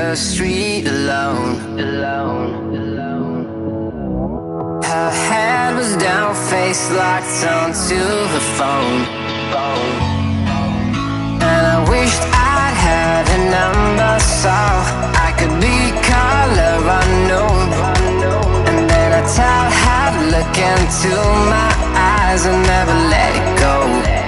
the street alone. Her head was down, face locked onto her phone. And I wished I'd had a number so I could be color unknown. And then I tell her to look into my eyes and never let it go.